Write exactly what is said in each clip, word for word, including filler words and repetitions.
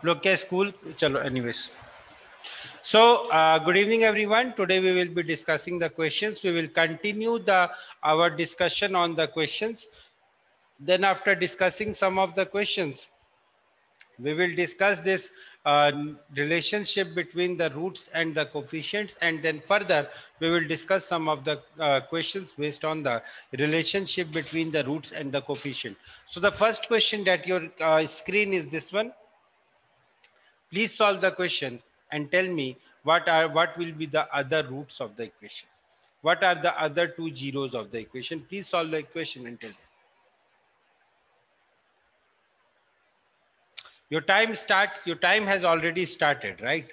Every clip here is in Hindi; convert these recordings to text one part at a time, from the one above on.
आप लोग क्या स्कूल चलो anyways. So uh, good evening everyone. Today we will be discussing the questions. We will continue the our discussion on the questions. Then after discussing some of the questions, we will discuss this uh, relationship between the roots and the coefficients, and then further we will discuss some of the uh, questions based on the relationship between the roots and the coefficient. So the first question that your uh, screen is this one. Please solve the question and tell me what are what will be the other roots of the equation. What are the other two zeros of the equation? Please solve the equation and tell me. Your time starts, your time has already started, right?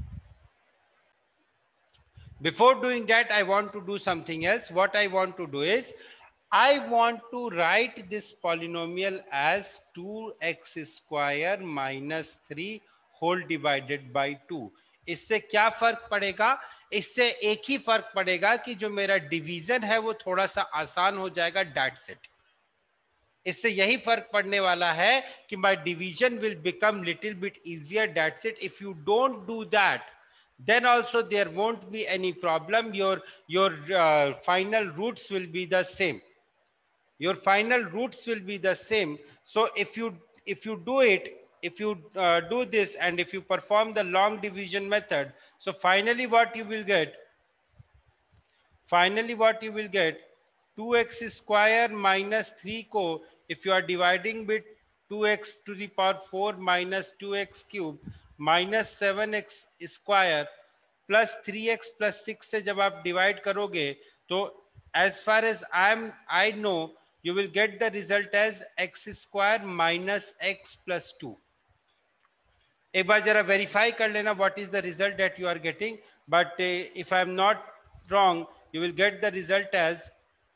Before doing that, I want to do something else. What I want to do is, I want to write this polynomial as two x square minus three whole divided by two. इससे क्या फर्क पड़ेगा? इससे एक ही फर्क पड़ेगा कि जो मेरा डिवीजन है वो थोड़ा सा आसान हो जाएगा. That's it. इससे यही फर्क पड़ने वाला है कि my division will become little bit easier. That's it. If you don't do that, then also there won't be any problem. Your your uh, final roots will be the same. Your final roots will be the same. So if you if you do it, if you uh, do this, and if you perform the long division method, so finally what you will get? Finally what you will get? two x square minus three को if you are dividing with two x to the power four minus two x cube minus seven x square plus three x plus six से जब आप divide करोगे तो as far as I am I know you will get the result as x square minus x plus two. एक बार जरा verify कर लेना what is the result that you are getting, but uh, if I am not wrong you will get the result as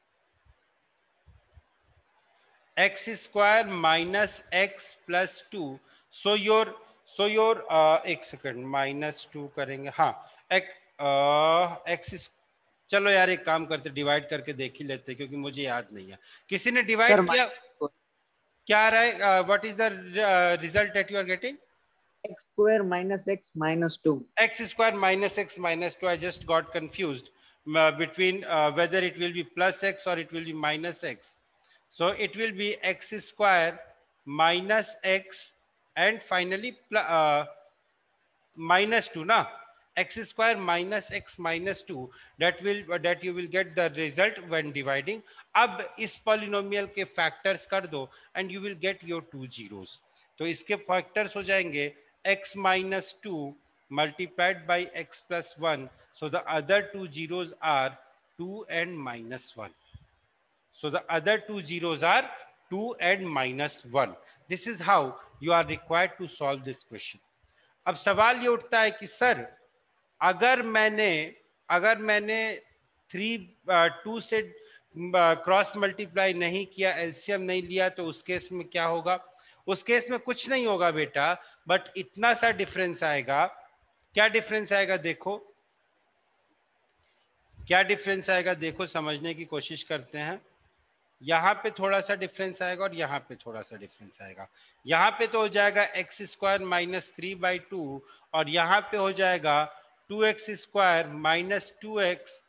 x square minus x plus two. So your so your uh, एक सेकंड माइनस टू करेंगे. हाँ एक एक्स. चलो यार एक काम करते डिवाइड करके देख ही लेते क्योंकि मुझे याद नहीं है. किसी ने डिवाइड किया? क्या आ रहा है? What is the result that you are getting? x square minus x minus two. X square minus x minus two. I just got confused uh, between uh, whether it will be plus x or it will be minus x. So it will be x square minus x and finally uh, minus two. Na? X square minus x minus two. That will uh, that you will get the result when dividing. अब इस polynomial के factors कर दो and you will get your two zeros. तो इसके factors हो जाएंगे x minus two multiplied by x plus one. So the other two zeros are two and minus one. So the other two zeros are two and minus one. This is how you are required to solve this question. अब सवाल ये उठता है कि सर अगर मैंने अगर मैंने थ्री टू से क्रॉस मल्टीप्लाई नहीं किया, एलसीएम नहीं लिया, तो उस केस में क्या होगा? उस केस में कुछ नहीं होगा बेटा, बट इतना सा डिफरेंस आएगा. क्या डिफरेंस आएगा देखो, क्या डिफरेंस आएगा देखो, समझने की कोशिश करते हैं. यहाँ पे थोड़ा सा डिफरेंस आएगा और यहाँ पे थोड़ा सा डिफरेंस आएगा. यहाँ पे तो हो जाएगा x square minus three by two और यहाँ पे हो जाएगा two x square minus two x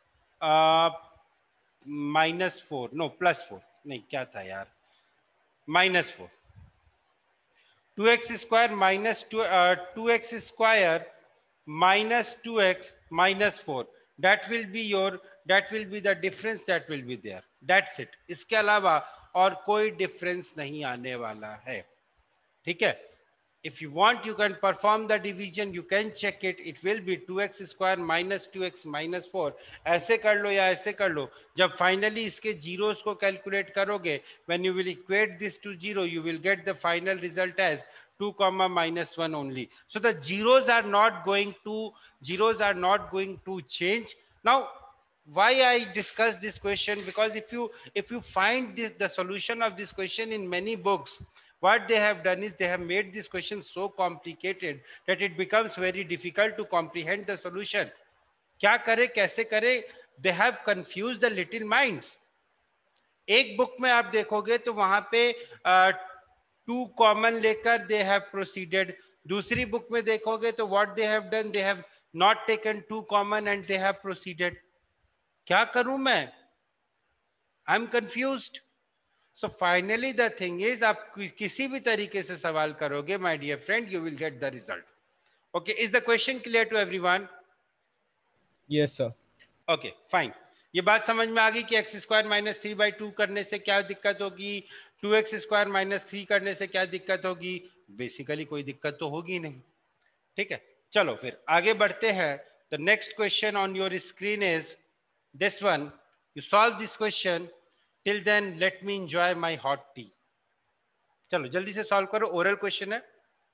minus four, no plus four, नहीं क्या था यार, minus four. Two x square minus two two x square minus two x minus four. That will be your that will be the difference that will be there. That's it. इसके अलावा और कोई difference नहीं आने वाला है. ठीक है? If you want you can perform the division, you can check it. It will be two x square minus two x minus four. ऐसे कर लो या ऐसे कर लो. जब finally इसके zeros को calculate करोगे, when you will equate this to zero, you will get the final result as two comma minus one only. So the zeros are not going to zeros are not going to change. Now why I discuss this question, because if you if you find this the solution of this question in many books, what they have done is they have made this question so complicated that it becomes very difficult to comprehend the solution. क्या करे कैसे करे, they have confused the little minds. एक बुक में आप देखोगे तो वहां पे uh, टू कॉमन लेकर दे हैव प्रोसीडेड, दूसरी बुक में देखोगे तो what they have done, they have not taken two common and they have proceeded. क्या करूं मैं? I am confused. So finally the thing is, आप किसी भी तरीके से सवाल करोगे my dear friend, you will get the result. Okay, is the question clear to everyone? Yes sir. Okay fine. ये बात समझ में आ गई कि x square minus three by two करने से क्या दिक्कत होगी, two x square minus three करने से क्या दिक्कत होगी? बेसिकली कोई दिक्कत तो होगी नहीं. ठीक है, चलो फिर आगे बढ़ते हैं. The next question on your screen is this one. You solve this question. Till then let me enjoy my hot tea. चलो जल्दी से सॉल्व करो. ओरल क्वेश्चन है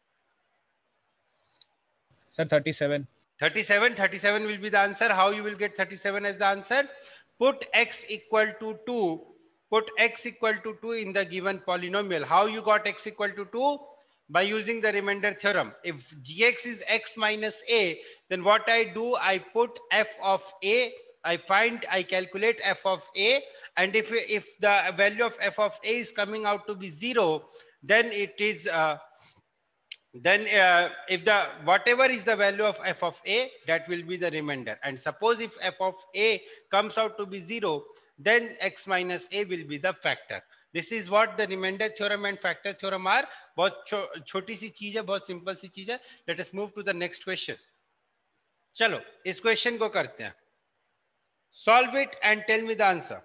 sir. Thirty seven. thirty-seven, thirty-seven will be the answer. How you will get thirty-seven as the answer? Put x equal to two. Put x equal to two in the given polynomial. How you got x equal to two? By using the remainder theorem. If gx is x minus a, then what I do, I put f of a, I find, I calculate f of a, and if, if the value of f of a is coming out to be zero, then it is uh, then uh, if the whatever is the value of f of a, that will be the remainder. And suppose if f of a comes out to be zero, then x minus a will be the factor. This is what the remainder theorem and factor theorem are. बहुत छोटी सी चीज है, बहुत सिंपल सी चीज है. Let us move to the next question. चलो इस क्वेश्चन को करते हैं. Solve it and tell me the answer.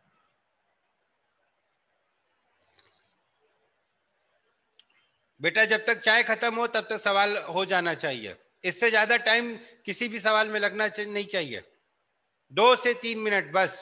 बेटा जब तक चाय खत्म हो तब तक सवाल हो जाना चाहिए. इससे ज्यादा टाइम किसी भी सवाल में लगना नहीं चाहिए. दो से तीन मिनट बस.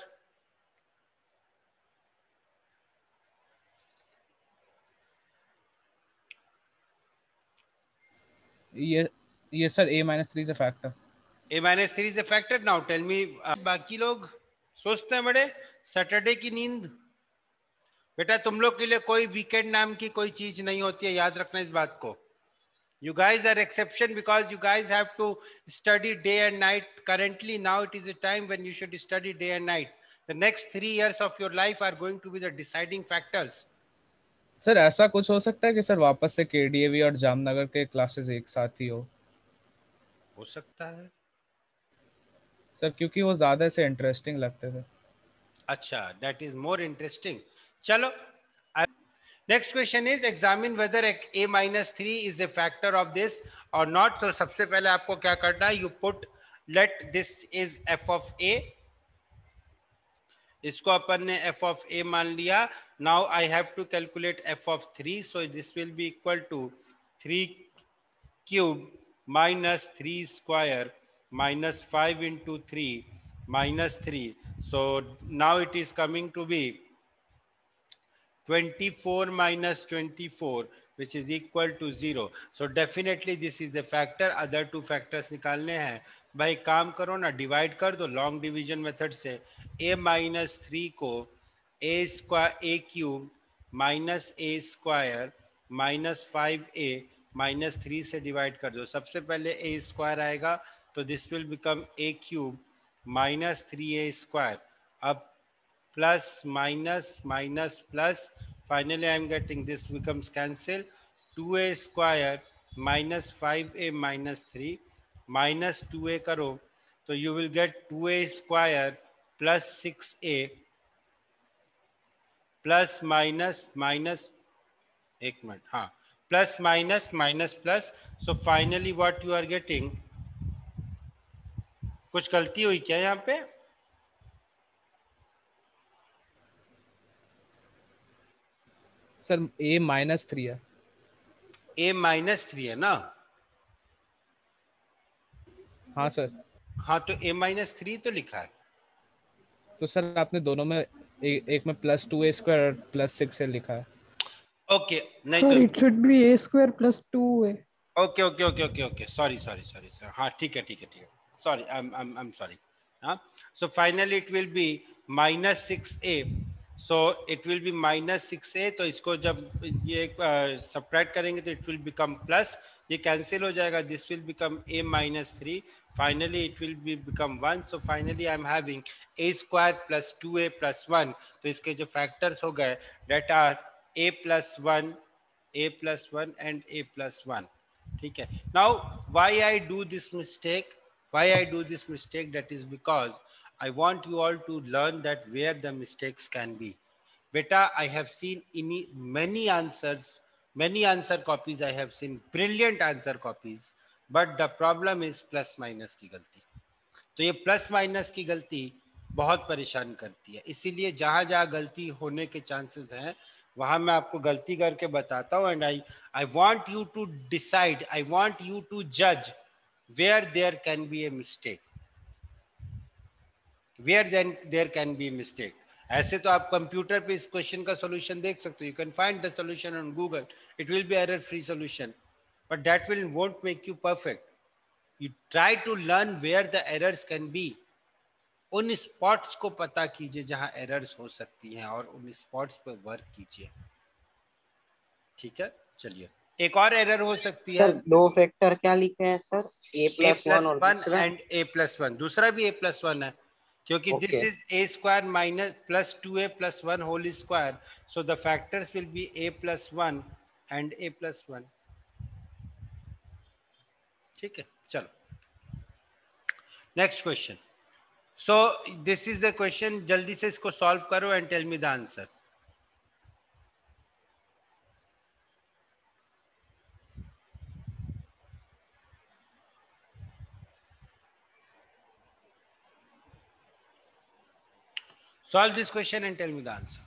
ये ये sir a minus three is a factor. a minus three is a factor. Now tell me. बाकी लोग सोचते हैं बड़े सैटरडे की नींद. बेटा तुम लोग के लिए कोई वीकेंड नाम की कोई चीज नहीं होती है, याद रखना इस बात को. You guys are exception because you guys have to study day and night. Currently now it is a time when you should study day and night. The next three years of your life are going to be the deciding factors. Sir ऐसा कुछ हो सकता है कि सर वापस से केडीएवी और जामनगर के क्लासेस एक साथ ही हो? हो सकता है सर, क्योंकि वो ज्यादा से इंटरेस्टिंग लगते थे. अच्छा, that is more interesting. चलो next question is examine whether a minus three is a factor of this or not. So सबसे पहले आपको क्या करना है, you put let this is f of a. इसको अपन ने f of a मान लिया. Now I have to calculate f of three. So this will be equal to three cube minus three square minus five into three minus three. So now it is coming to be twenty-four minus twenty-four, which is equal to zero. So definitely this is the factor. Other two factors निकालने हैं. भाई काम करो ना, डिवाइड कर दो लॉन्ग डिवीजन मेथड से. a माइनस थ्री को a square a cube minus a square minus five a minus three से डिवाइड कर दो. सबसे पहले a स्क्वायर आएगा तो this will become a cube minus three a square. अब plus minus minus plus, finally I am getting this becomes cancel. two a square minus five a minus three minus two a karo, so you will get two a square plus six a plus minus minus एक मिनट हाँ plus minus minus plus. So finally what you are getting, कुछ गलती हुई क्या यहाँ पे? सर a माइनस थ्री है. a माइनस थ्री है ना? हाँ सर. हाँ तो a माइनस थ्री तो लिखा है. तो सर आपने दोनों में ए, एक में प्लस टू ए स्क्वायर और प्लस सिक्स ए लिखा है. ओके okay, नहीं सर तो it should be a square plus two a. Okay okay okay okay okay sorry sorry sorry sir. हाँ ठीक है ठीक है ठीक है sorry I am I am sorry. हाँ so finally it will be minus six a. So it will be minus six a. तो इसको जब ये सब्ट्रैक्ट uh, करेंगे तो इट विल बिकम प्लस. ये कैंसिल हो जाएगा. This will become a minus three. Finally it will be become one. So finally I am having a square plus two a plus one. तो इसके जो फैक्टर्स हो गए that are a plus one, a plus one and a plus one. ठीक है. Now why I do this mistake, why I do this mistake, that is because I want you all to learn that where the mistakes can be. Beta, I have seen in many answers, many answer copies I have seen, brilliant answer copies, but the problem is plus minus की गलती. तो ये प्लस माइनस की गलती बहुत परेशान करती है. इसीलिए जहां जहां गलती होने के चांसेस हैं वहां मैं आपको गलती करके बताता हूं. And I I want you to decide, I want you to जज where there can be a mistake, where then there can be mistake. ऐसे तो आप कंप्यूटर पे इस क्वेश्चन का सॉल्यूशन देख सकते हो. You can find the solution on Google, it will be error free solution, but that will won't make you perfect. You try to learn where the errors can be. उन स्पॉट्स को पता कीजिए जहां एरर्स हो सकती हैं और उन स्पॉट्स पर वर्क कीजिए. ठीक है, चलिए. एक और एरर हो सकती है. सर दो फैक्टर क्या लिखे हैं सर? a प्लस वन और वन दूसरा एंड a प्लस वन. दूसरा भी a प्लस वन है क्योंकि this Okay. Is a square minus plus two a plus one whole square. So the factors will be a plus one and a plus one. ठीक है, चलो next question. So this is the question. जल्दी से इसको सॉल्व करो and tell me the answer. Solve this question and tell me the answer.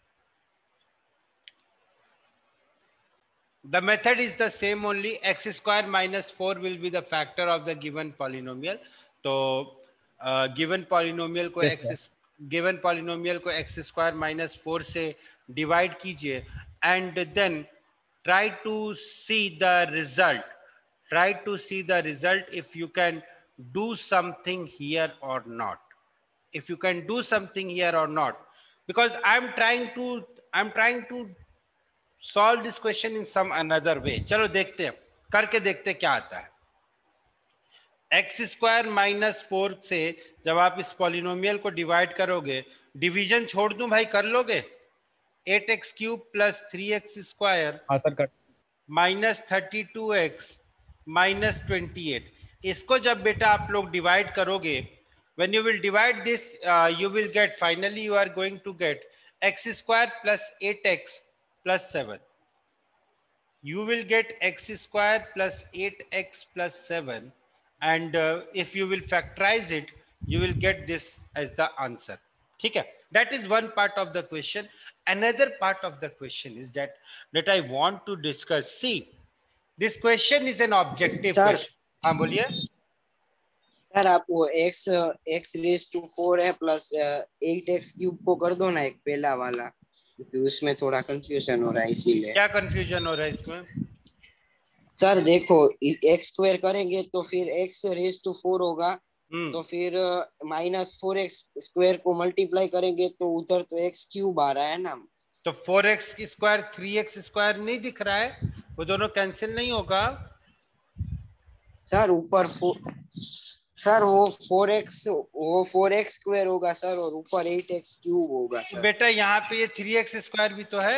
The method is the same only. X square minus four will be the factor of the given polynomial. तो uh, given polynomial को Yes, x given polynomial को x square minus four से divide कीजिए and then try to see the result. Try to see the result if you can do something here or not. If you can do something here or not, because I'm trying to I'm trying to solve this question in some another way. चलो देखते हैं, करके देखते हैं क्या आता है. एक्स स्क्वायर माइनस फोर से जब आप इस पॉलिनोमियल को डिवाइड करोगे, डिवीजन छोड़ दूं भाई, कर लोगे? Eight x cube plus three x square minus thirty two x minus twenty eight. इसको जब बेटा आप लोग डिवाइड करोगे, when you will divide this, uh, you will get, finally you are going to get x square plus eight x plus seven. You will get x square plus eight x plus seven, and uh, if you will factorize it, you will get this as the answer. ठीक है, that is one part of the question. Another part of the question is that that I want to discuss. See, this question is an objective Sir. question. हाँ बोलिए. सर आप वो x x raise to four है प्लस एट एक्स क्यूब को कर दो ना एक पहला वाला, क्योंकि उसमें थोड़ा कंफ्यूजन हो रहा है इसीलिए. क्या कंफ्यूजन हो रहा है इसमें? सर देखो x स्क्वायर करेंगे तो फिर x रेस टू फोर होगा, तो फिर माइनस फोर एक्स स्क्वायर को मल्टीप्लाई करेंगे तो उधर तो x क्यूब आ रहा है ना. तो four x square three x square नहीं दिख रहा है? वो दोनों कैंसिल नहीं होगा? सर ऊपर सर वो फोर एक्स वो फोर एक्स स्क्वायर होगा सर, और ऊपर एट एक्स क्यूब होगा सर. बेटा यहाँ पे ये थ्री एक्स स्क्वायर भी तो है.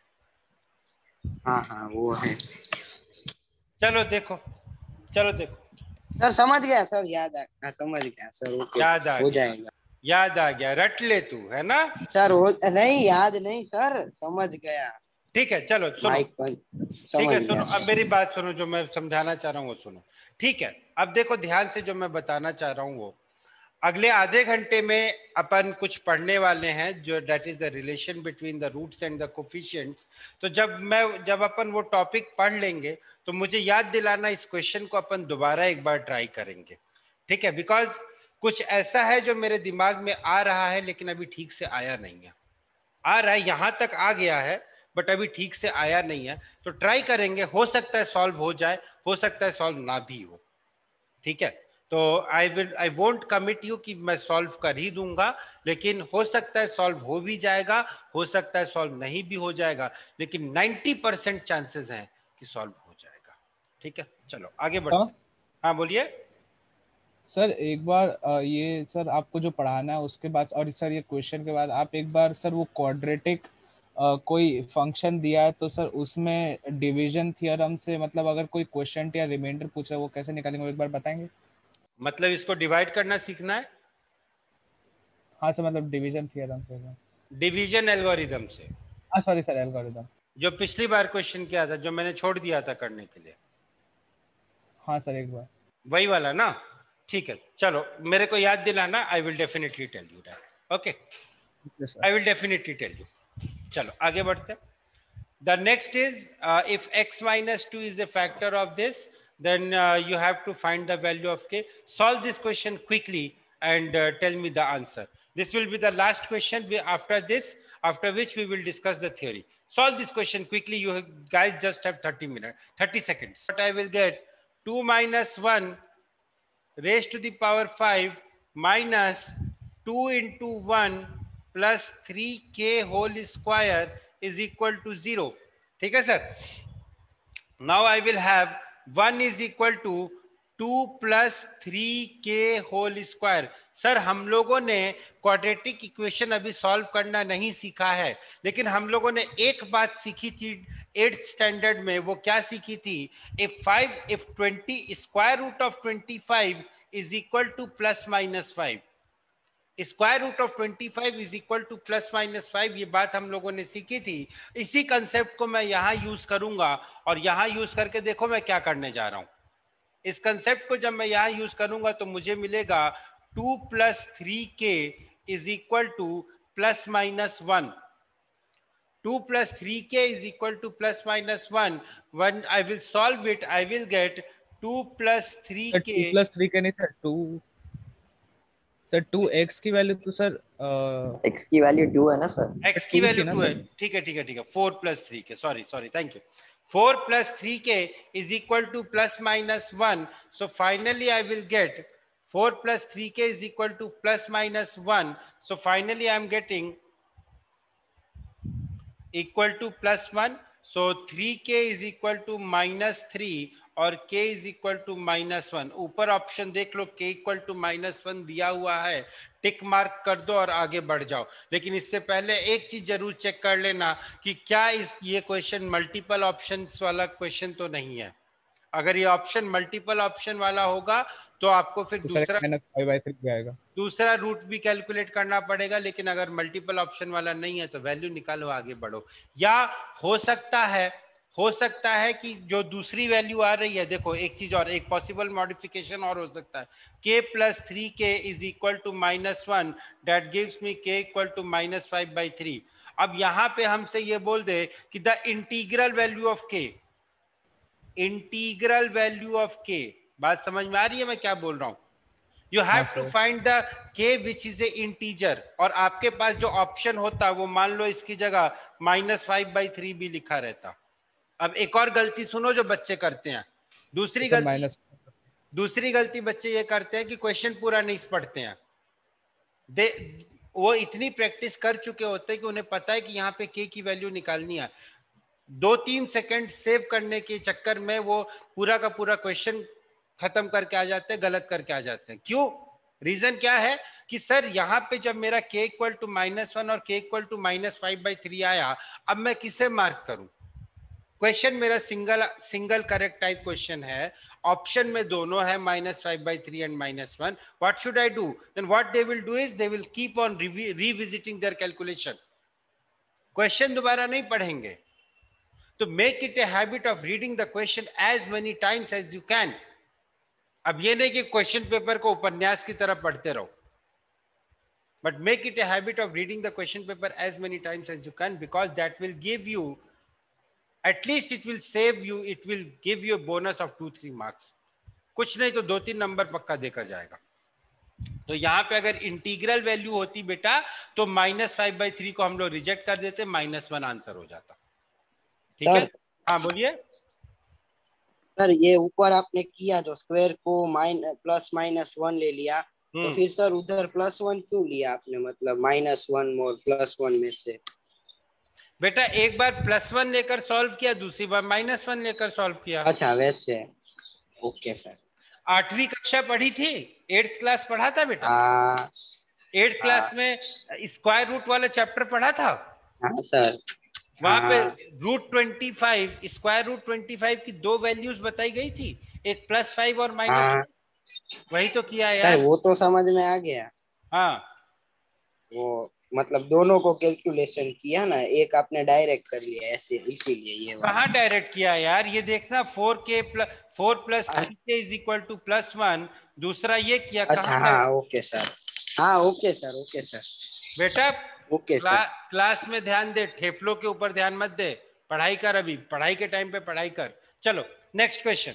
हाँ हाँ वो है. चलो देखो, चलो देखो. सर समझ गया सर, याद आ हाँ समझ गया सर. ओके, याद आ हो गया, जाएगा. याद आ गया, रट ले तू, है ना? सर हो नहीं, याद नहीं सर, समझ गया. ठीक है, चलो सुनो. ठीक है, सुनो, अब मेरी बात सुनो, जो मैं समझाना चाह रहा हूँ वो सुनो. ठीक है, अब देखो ध्यान से, जो मैं बताना चाह रहा हूँ वो अगले आधे घंटे में अपन कुछ पढ़ने वाले हैं, जो that is the relation between the roots and the coefficients. तो जब मैं जब अपन वो टॉपिक पढ़ लेंगे तो मुझे याद दिलाना, इस क्वेश्चन को अपन दोबारा एक बार ट्राई करेंगे. ठीक है, बिकॉज कुछ ऐसा है जो मेरे दिमाग में आ रहा है लेकिन अभी ठीक से आया नहीं है. आ रहा है, यहाँ तक आ गया है बट अभी ठीक से आया नहीं है. तो ट्राई करेंगे, हो सकता है सॉल्व हो जाए, हो सकता है सॉल्व ना भी हो. ठीक है, तो I will I won't commit you कि मैं सॉल्व कर ही दूंगा, लेकिन हो सकता है सॉल्व हो भी जाएगा, हो सकता है सॉल्व नहीं भी हो जाएगा, लेकिन नाइन्टी परसेंट चांसेस हैं कि सॉल्व हो जाएगा. ठीक है, चलो आगे बढ़ते हैं. हाँ बोलिए सर. एक बार ये सर आपको जो पढ़ाना है उसके बाद, और सर ये क्वेश्चन के बाद आप एक बार सर वो क्वाड्रेटिक uh, कोई फंक्शन दिया है तो सर उसमें डिवीजन थ्योरम से मतलब अगर कोई क्वेश्चन या रिमाइंडर पूछा है वो कैसे निकालेंगे, वो एक बार बताएंगे? मतलब इसको डिवाइड करना सीखना है। हाँ सर, मतलब डिवीजन थ्योरम से, डिवीजन एल्गोरिदम से। हाँ सॉरी सर, एल्गोरिदम जो पिछली बार क्वेश्चन किया था, जो मैंने छोड़ दिया था करने के लिए। हाँ सर, एक बार वही वाला ना? ठीक है, चलो मेरे को याद दिलाना। I will definitely tell you that. Okay, I will definitely tell you. चलो आगे बढ़ते हैं। The next is uh, if x minus two is a factor of this, then uh, you have to find the value of k. Solve this question quickly and uh, tell me the answer. This will be the last question. After this, after which we will discuss the theory. Solve this question quickly. You guys just have thirty minutes, thirty seconds. What I will get, two minus one raised to the power five minus two into one plus three k whole square is equal to zero. ठीक है सर? Now I will have one is equal to two plus three k whole square. Sir हम लोगों ने क्वाड्रेटिक इक्वेशन अभी सॉल्व करना नहीं सीखा है, लेकिन हम लोगों ने एक बात सीखी थी एट्थ स्टैंडर्ड में। वो क्या सीखी थी? If five if twenty square root of twenty five is equal to plus minus five, square root of twenty five is equal to plus minus five, ये बात हम लोगों ने सीखी थी। इसी कंसेप्ट को मैं यहाँ यूज करूंगा और यहाँ यूज करके देखो मैं क्या करने जा रहा हूँ। इस कंसेप्ट को जब मैं यहाँ यूज करूंगा तो मुझे मिलेगा two plus three k is equal to plus minus one. Two plus three k is equal to plus minus one. One I will solve it, I will get two plus three k plus three k नहीं sir, two sir two x की वैल्यू तो सर एक्स की वैल्यू टू है ना सर? एक्स की वैल्यू टू है। ठीक है ठीक है ठीक है, फोर प्लस थ्री के, sorry sorry thank you. Four plus three k is equal to plus minus one. So finally I will get four plus three k is equal to plus minus one. So finally I am getting equal to plus one. So three k is equal to minus three और k is equal to minus one. ऊपर ऑप्शन देख लो, k equal to minus one दिया हुआ है, टिक मार्क कर दो और आगे बढ़ जाओ. लेकिन इससे पहले एक चीज जरूर चेक कर लेना कि क्या इस ये क्वेश्चन मल्टीपल ऑप्शंस वाला क्वेश्चन तो नहीं है. अगर ये ऑप्शन मल्टीपल ऑप्शन वाला होगा तो आपको फिर तो दूसरा आएगा, दूसरा रूट भी कैलकुलेट करना पड़ेगा. लेकिन अगर मल्टीपल ऑप्शन वाला नहीं है तो वैल्यू निकालो, आगे बढ़ो. या हो सकता है हो सकता है कि जो दूसरी वैल्यू आ रही है, देखो एक चीज और, एक पॉसिबल मॉडिफिकेशन और हो सकता है, k plus three k is equal to minus one, that gives me k equal to minus five by three. अब यहाँ पे हमसे ये बोल दे कि the integral value of k, integral value of k, बात समझ में आ रही है मैं क्या बोल रहा हूँ? You have to find the k which is a integer. और आपके पास जो ऑप्शन होता वो मान लो इसकी जगह माइनस फाइव बाई थ्री भी लिखा रहता. अब एक और गलती सुनो जो बच्चे करते हैं. दूसरी तो गलती दूसरी गलती बच्चे ये करते हैं कि क्वेश्चन पूरा नहीं पढ़ते हैं. दे वो इतनी प्रैक्टिस कर चुके होते हैं कि उन्हें पता है कि यहाँ पे k की वैल्यू निकालनी है. दो तीन सेकंड सेव करने के चक्कर में वो पूरा का पूरा क्वेश्चन खत्म करके आ जाते हैं, गलत करके आ जाते हैं. क्यों? रीजन क्या है कि सर यहाँ पे जब मेरा k equal to minus one और k equal to minus five by three आया, अब मैं किसे मार्क करूं? क्वेश्चन मेरा single single correct type question है, ऑप्शन में दोनों है minus five by three and minus one. What should I do? Then what they will do is they will keep on revisiting their calculation. Question दोबारा नहीं पढ़ेंगे. तो make it a habit of reading the question as many times as you can. अब ये नहीं कि क्वेश्चन पेपर को उपन्यास की तरह पढ़ते रहो, but make it a habit of reading the question paper as many times as you can, because that will give you, at least it will save you, it will give you a bonus of two three marks. कुछ नहीं तो दो तीन नंबर पक्का देकर जाएगा. तो यहाँ पे अगर इंटीग्रल वैल्यू होती बेटा तो माइनस फाइव बाई थ्री को हम लोग रिजेक्ट कर देते, माइनस वन आंसर हो जाता. ठीक है, हाँ बोलिए सर. ये ऊपर आपने किया जो स्क्वायर को माइन प्लस माइनस वन ले लिया, तो फिर सर उधर प्लस वन क्यों लिया आपने? मतलब माइनस वन और प्लस वन में से बेटा एक बार प्लस वन लेकर सॉल्व किया, दूसरी बार माइनस वन लेकर सॉल्व किया. अच्छा वैसे, ओके सर. आठवीं कक्षा पढ़ी थी, एट्थ क्लास पढ़ा था बेटा? एट्थ क्लास में स्क्वायर रूट वाला चैप्टर पढ़ा था. हाँ सर. वहां पे root twenty five square root twenty five की दो वैल्यूज बताई गई थी, एक प्लस फाइव और माइनस हाँ टू। वही तो किया सर, यार। वो तो समझ में आ गया। हाँ वो मतलब दोनों को कैलकुलेशन किया ना, एक आपने डायरेक्ट कर लिया ऐसे, इसीलिए ये वाला। कहाँ डायरेक्ट किया यार, ये देखना four k plus four plus three k is equal to plus one, दूसरा ये किया। अच्छा कहाँ हाँ ओके सर, हाँ ओके सर, ओके सर, बेटा ओके क्ला, सर। क्लास में ध्यान दे, ठेपलों के ऊपर ध्यान मत दे, पढ़ाई कर, अभी पढ़ाई के टाइम पे पढ़ाई कर। चलो next question.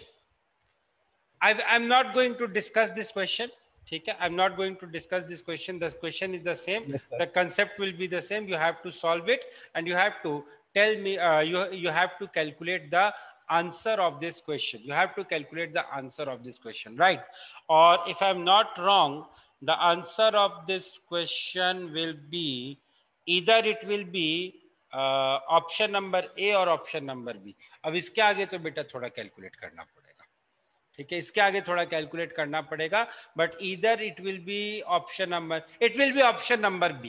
I I'm not going to discuss this question. ठीक है, I'm not going to discuss this question. The question is the same. Yes, sir. The concept will be the same. You have to solve it and you have to tell me. Uh, you you have to calculate the answer of this question. You have to calculate the answer of this question, right? Or if I'm not wrong, the answer of this question will be either it will be uh, option number A or option number B. अब इसके आगे तो बेटा थोड़ा कैलकुलेट करना पड़ेगा, ठीक है, इसके आगे थोड़ा कैलकुलेट करना पड़ेगा, बट इधर it will be option number, it will be option number B.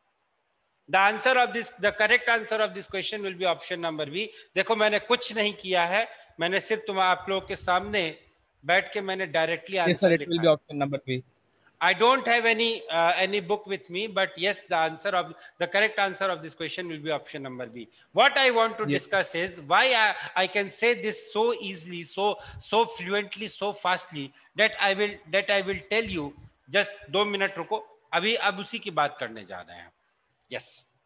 The answer of this, the correct answer of this question will be option number B. देखो मैंने कुछ नहीं किया है, मैंने सिर्फ तुम आप लोगों के सामने बैठ के मैंने directly Yes, answer sir. It will लिखा be है। option number B. I don't have any uh, any book with me, but yes, the answer of the correct answer of this question will be option number B. What I want to Yes. discuss is why I, I can say this so easily, so so fluently, so fastly that I will that I will tell you. Just दो मिनट रुको, अभी अब उसी की बात करने जा रहे हैं। Yes.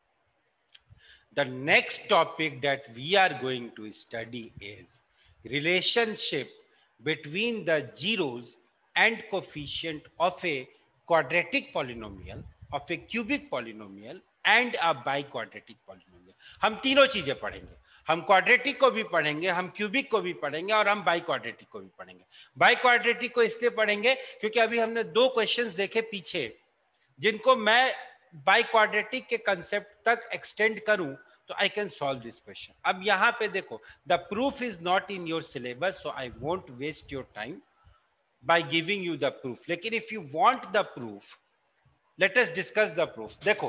The next topic that we are going to study is relationship between the zeros and coefficient of a quadratic polynomial, of a cubic polynomial and a biquadratic polynomial. हम तीनों चीजें पढ़ेंगे, हम क्वाड्रेटिक को भी पढ़ेंगे, हम क्यूबिक को भी पढ़ेंगे और हम बाइक्वाड्रेटिक को भी पढ़ेंगे। बाइक्वाड्रेटिक को इसलिए पढ़ेंगे क्योंकि अभी हमने दो क्वेश्चंस देखे पीछे जिनको मैं बाइक्वाड्रेटिक के कंसेप्ट तक एक्सटेंड करूं तो I can solve this question. अब यहां पे देखो, the proof is not in your syllabus, so I won't waste your time by giving you the proof. लेकिन if you want the proof, let us discuss the proof. देखो,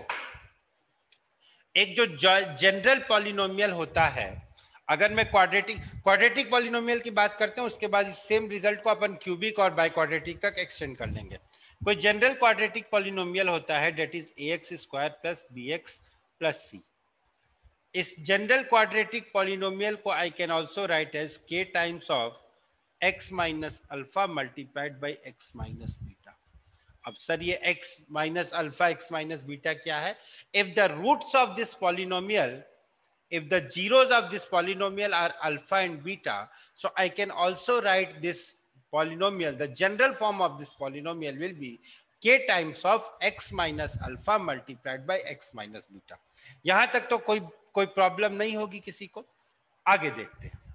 एक जो जनरल पॉलिनोमियल होता है, अगर मैं क्वाड्रेटिक क्वाड्रेटिक पॉलिनोमियल की बात करते हैं, उसके बाद इस सेम रिजल्ट को अपन क्यूबिक और बाइक्वाड्रेटिक तक एक्सटेंड कर लेंगे। कोई जनरल क्वाड्रेटिक पॉलिनोमियल होता है that is a x square plus b x plus c. इस जनरल क्वाड्रेटिक पॉलिनोमियल को I can also write as k times of x minus alpha multiplied by x minus beta. अब सर ये x minus alpha x minus beta क्या है? If the roots of this polynomial, if the zeros of this polynomial are alpha and beta, so I can also write this polynomial, the general form of this polynomial will be k times of x minus alpha multiplied by x minus beta. यहां तक तो कोई कोई प्रॉब्लम नहीं होगी किसी को। आगे देखते हैं,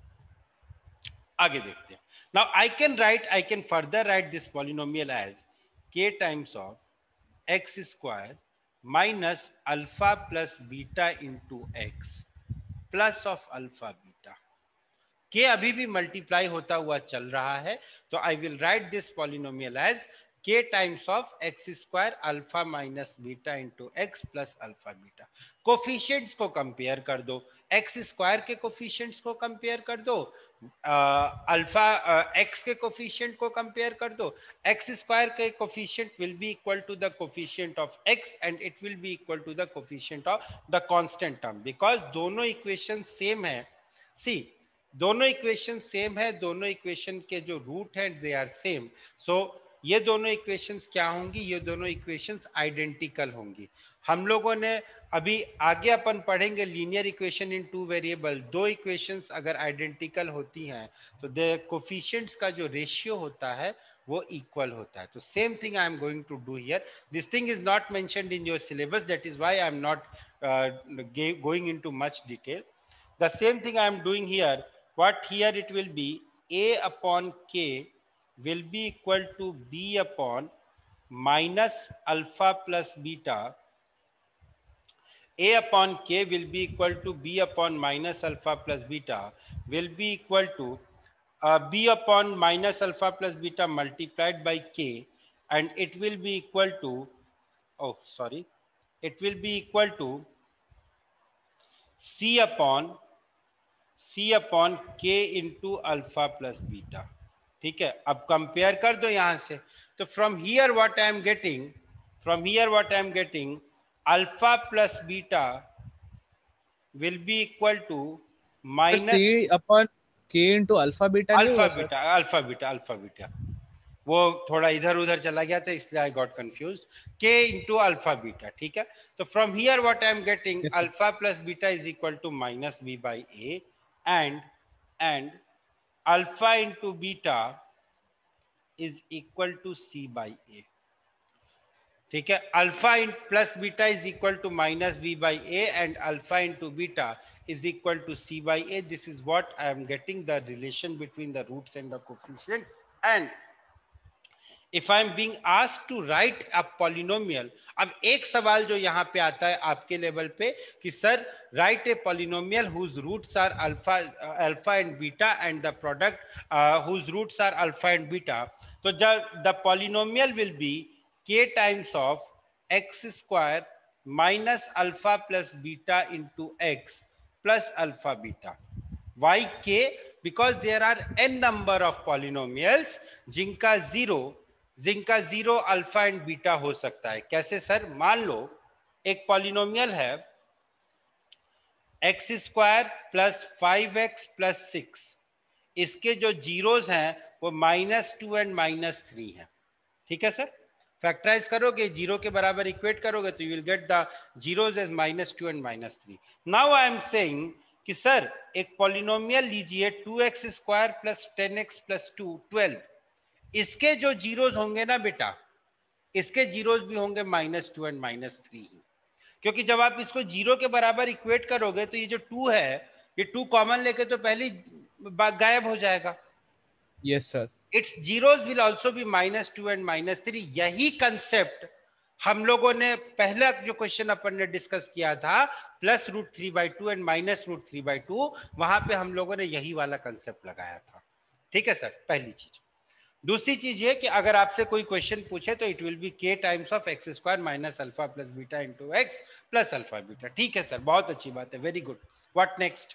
आगे देखते हैं। Now I can write, I can further write this polynomial as k times of x square minus alpha plus beta into x plus of alpha beta. के अभी भी मल्टीप्लाई होता हुआ चल रहा है, तो I will write this polynomial as k times of x square alpha minus beta into x plus alpha beta. Coefficients को कंपेयर कर दो, एक्स स्क्वायर के कोफिशिएंट्स को कंपेयर कर दो, अल्फा एक्स के कोफिशिएंट को कंपेयर कर दो। एक्स स्क्वायर के coefficient will be equal to the coefficient of x and it will be equal to the coefficient of the constant term, because दोनों इक्वेशन सेम है। सी, दोनों इक्वेशन सेम है, दोनों इक्वेशन के जो रूट हैं दे आर सेम, सो ये दोनों इक्वेशंस क्या होंगी? ये दोनों इक्वेशंस आइडेंटिकल होंगी। हम लोगों ने अभी आगे अपन पढ़ेंगे linear equation in two variable. दो इक्वेशंस अगर आइडेंटिकल होती हैं तो द कोफिशिएंट्स का जो रेशियो होता है वो इक्वल होता है। तो same thing I am going to do here. This thing is not mentioned in your syllabus, that is why I am not going into much detail. The same thing I am doing here, what here it will be a upon k will be equal to b upon minus alpha plus beta. A upon k will be equal to b upon minus alpha plus beta will be equal to uh, b upon minus alpha plus beta multiplied by k, and it will be equal to, oh sorry, it will be equal to c upon c upon k into alpha plus beta. ठीक है, अब कंपेयर कर दो यहां से, तो from here what I am getting from here what I am getting alpha plus beta will be equal to minus c upon k into alpha beta नहीं अल्फा हुआ sir? Beta alpha beta alpha beta वो थोड़ा इधर उधर चला गया था इसलिए I got confused. K into alpha beta. ठीक है, तो from here what I am getting alpha plus beta is equal to minus b by a and and alpha into beta is equal to c by a. ठीक है, alpha in plus beta is equal to minus b by a and alpha into beta is equal to c by a. This is what I am getting the relation between the roots and the coefficients. And if I am being asked to write a polynomial, अब एक सवाल जो यहाँ पे आता है आपके लेवल पे कि sir write a polynomial whose roots are alpha uh, alpha and beta and the product uh, whose roots are alpha and beta, तो जब the polynomial will be k times of x square minus alpha plus beta into x plus alpha beta. Why k? Because there are n number of polynomials जिनका जीरो जिनका जीरो अल्फा एंड बीटा हो सकता है। कैसे सर? मान लो एक पॉलिनोमियल है x square plus five x plus six, इसके जो जीरोज हैं वो minus two and minus three है। ठीक है सर, फैक्टराइज करोगे जीरो के बराबर इक्वेट करोगे तो you will get the zeros as minus two and minus three. Now I am saying कि सर एक पॉलिनोमियल लीजिए two x square plus ten x plus two twelve, इसके जो जीरोज होंगे ना बेटा, इसके जीरोज भी होंगे minus two and minus three, क्योंकि जब आप इसको जीरो के बराबर इक्वेट करोगे तो ये जो टू है ये टू कॉमन लेके तो पहले गायब हो जाएगा। Yes sir, its zeros will also be minus two and minus three. यही कंसेप्ट हम लोगों ने पहला जो क्वेश्चन अपन ने डिस्कस किया था plus root three by two and minus root three by two, वहां पे हम लोगों ने यही वाला कंसेप्ट लगाया था। ठीक है सर, पहली चीज। दूसरी चीज ये कि अगर आपसे कोई क्वेश्चन पूछे तो it will be k times of x square minus alpha plus beta into x plus alpha beta. ठीक है सर, बहुत अच्छी बात है, very good. What next?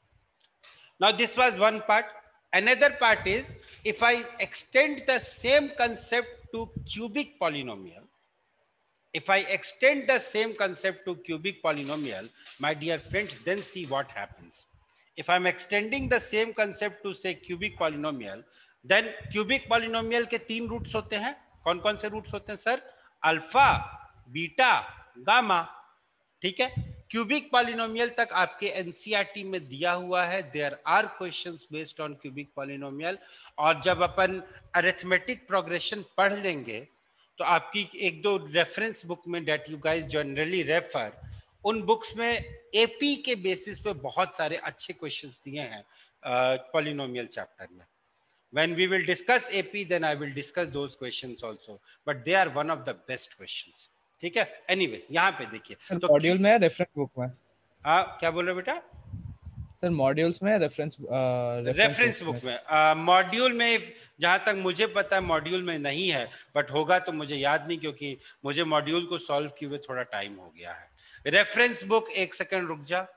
Now this was one part. Another part is if I extend the same concept to cubic polynomial, if I extend the same concept to cubic polynomial, my dear friends, then see what happens. If I'm extending the same concept to say cubic polynomial, then cubic polynomial के तीन रूट्स होते हैं। कौन कौन से रूट्स होते हैं सर? Alpha, beta, gamma. ठीक है, क्यूबिक पॉलिनोमियल तक आपके एनसीईआरटी में दिया हुआ है। There are questions based on cubic polynomial, और जब अपन अरिथमेटिक प्रोग्रेशन पढ़ लेंगे तो आपकी एक दो रेफरेंस बुक में that you guys generally refer, उन बुक्स में एपी के बेसिस पे बहुत सारे अच्छे क्वेश्चंस दिए हैं पॉलिनोमियल चैप्टर में। When we will discuss A P, then I will discuss those questions also, but they are one of the best questions. ठीक है, एनीवेज यहाँ पे देखिए तो मॉड्यूल में रेफरेंस बुक में हाँ क्या बोल रहे बेटा सर? मॉड्यूल्स में रेफरेंस रेफरेंस बुक में मॉड्यूल uh, में जहाँ तक मुझे पता है मॉड्यूल में नहीं है, बट होगा तो मुझे याद नहीं क्योंकि मुझे मॉड्यूल को सॉल्व किए हुए थोड़ा टाइम हो गया है। रेफरेंस बुक, एक सेकंड रुक जा।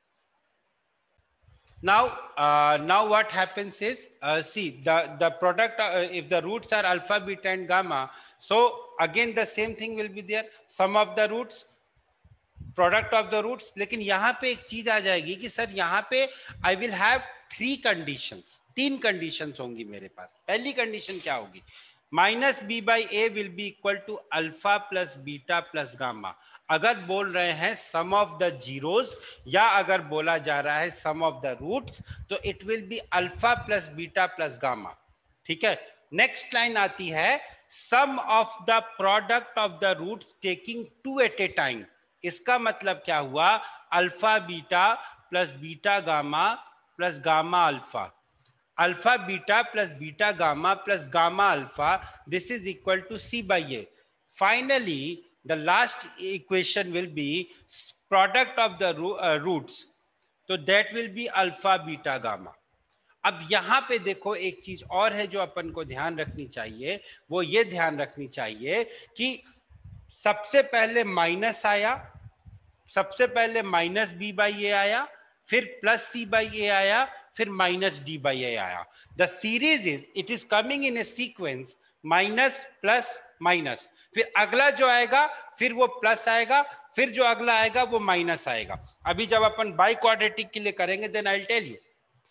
Now, uh, now what happens is, uh, see the the product uh, if the roots are alpha, beta, and gamma, so again the same thing will be there. Sum of the roots, product of the roots. लेकिन यहाँ पे एक चीज आ जाएगी कि सर यहाँ पे I will have three conditions, तीन conditions होंगी मेरे पास। पहली condition क्या होगी? Minus b by a will be equal to alpha plus beta plus gamma. अगर बोल रहे हैं सम ऑफ द जीरोज या अगर बोला जा रहा है सम ऑफ द रूट्स तो it will be alpha plus beta plus gamma. ठीक है, नेक्स्ट लाइन आती है sum of the product of the roots taking two at a time. इसका मतलब क्या हुआ? Alpha beta plus beta gamma plus gamma alpha, alpha beta plus beta gamma plus gamma alpha, this is equal to C by A. Finally, the last equation will be product of the uh, roots, तो that will be alpha beta gamma. अब यहाँ पे देखो एक चीज और है जो अपन को ध्यान रखनी चाहिए, वो ये ध्यान रखनी चाहिए कि सबसे पहले माइनस आया, सबसे पहले माइनस बी बाई ए आया, फिर प्लस सी बाई ए आया, फिर माइनस डी बाई ए आया. The series is it is coming in a sequence minus plus minus. फिर अगला जो आएगा फिर वो प्लस आएगा, फिर जो अगला आएगा वो माइनस आएगा. अभी जब अपन बाई क्वाड्रेटिक के लिए करेंगे then I will tell you